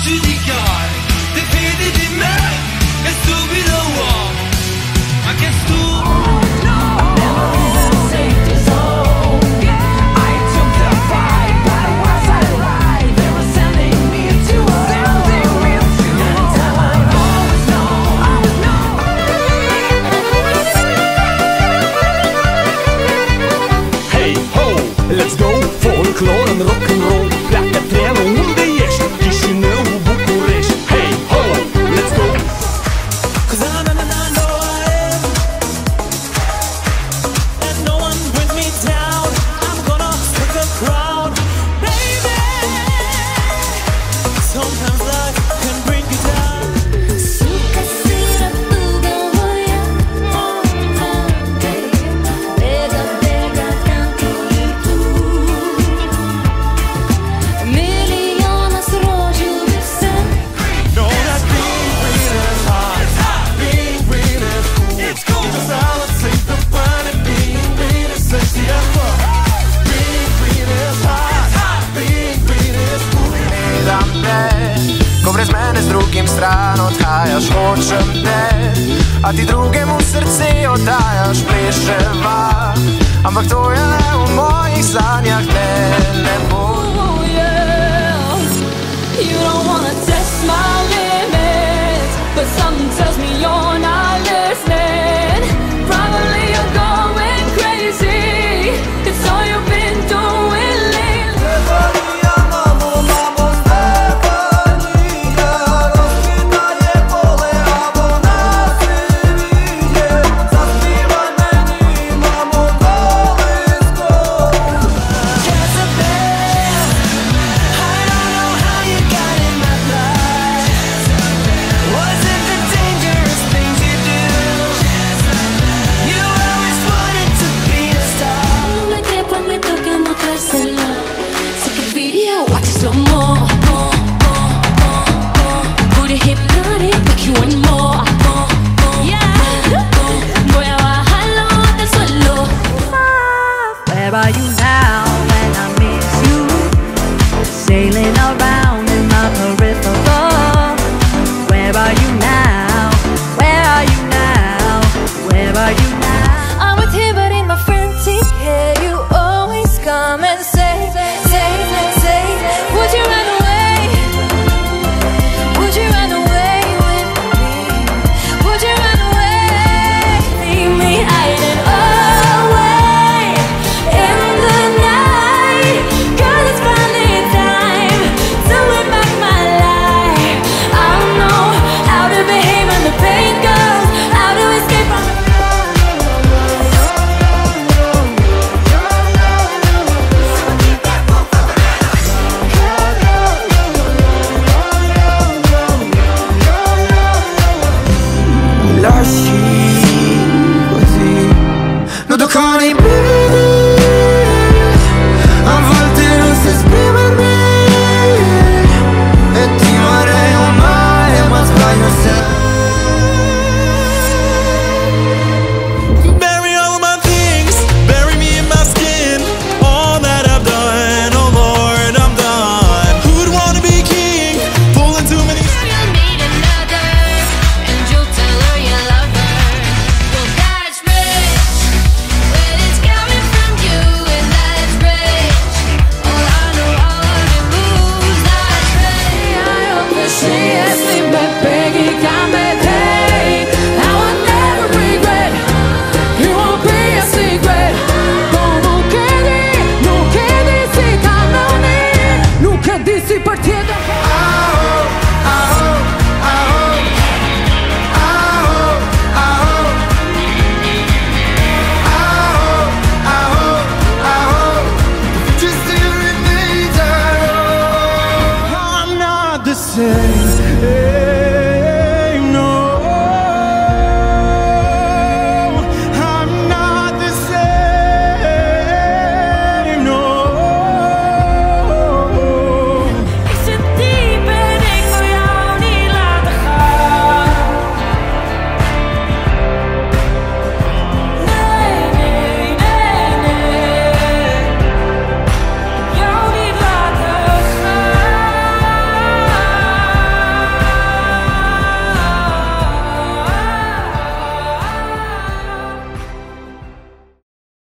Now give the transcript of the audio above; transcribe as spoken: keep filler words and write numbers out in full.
giudicare, te fidi di me, è stupido uomo, ma che stupido. Let's go, folklore and rock'n'roll. Pleacă trenul unde ești? Chișinău, București. Hey ho, let's go. Cause I know, I know I am, and no one brings me down. I'm gonna take the crown, baby. Sometimes life can bring you down. Suka sira tuga voya, bega bega tanto i tu. Miliona srođu se. No, that being green is hot. Being green is cool. It's cool. Cause I'll take the planet. Being green is sexy as fuck. Being green is hot. Being green is cool. Da me, ko brez mene z drugim stran odhajaš, hočem te, a ti drugemu srce oddajaš, pleševa, ampak to je le v mojih sanjah, ne, ne bo. Oh yeah, you don't wanna test my limits, but something tells me you're not listening. Probably you're going crazy. It's all you've been doing lately. Secret video, watch it slow mo. Booty hypnotic, make you want more. Yeah, voy a bajarlo hasta el suelo. Where are you now when I miss you? Sailing around in my peripheral. Where are you now? Where are you now? Where are you now? I'm with him, but in my frantic hair, you always come and say, say, say, say, would you run away? Would you run away with me? Would you run away? Leave me hiding away in the night. Girl, it's finally time to win back my life. I don't know how to behave when the pain goes, how to escape from the Lasci così, noto con i brividi, a volte non so esprimermi, e ti vorrei amare ma sbaglio sempre. Bury all of my things, bury me in my skin. All that I've done, oh Lord, I'm done. Who'd wanna be king? Pulling too many. You'll need another, and you'll tell her you love her. Well, that's rich, when it's coming from you, and that's rich. All I know, all of your moves, that's rich. I hope that she has me, but Peggy got me paid. I will never regret, it won't be a secret. Como quedi, no quedi si canoni, no quedi si partiendo. I'm not the same.